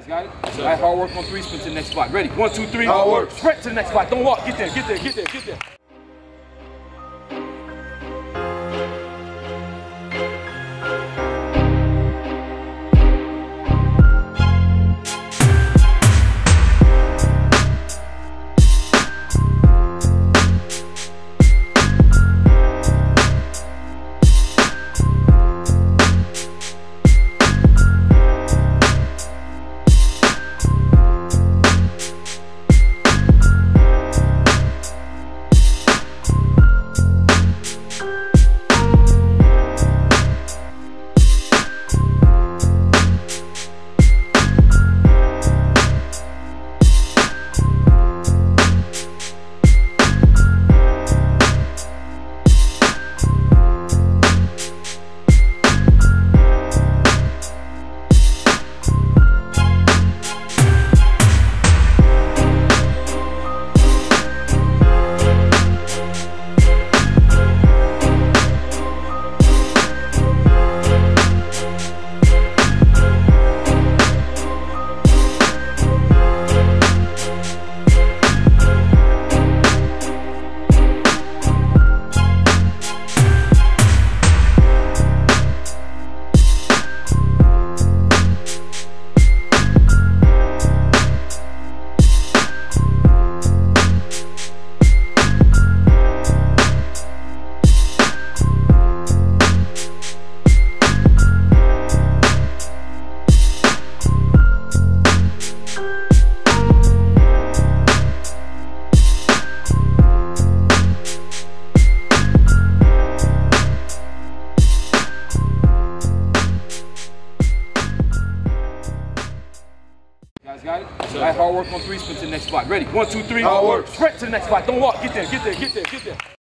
Guys got it? All right, hard work on three, sprint to the next spot. Ready? 1, 2, 3. Hard work. Sprint to the next spot. Don't walk. Get there, get there, get there, get there. Guys got it? All right, hard work on three, sprint to the next spot. Ready? 1, 2, 3. Hard work. Sprint to the next spot. Don't walk. Get there, get there, get there, get there.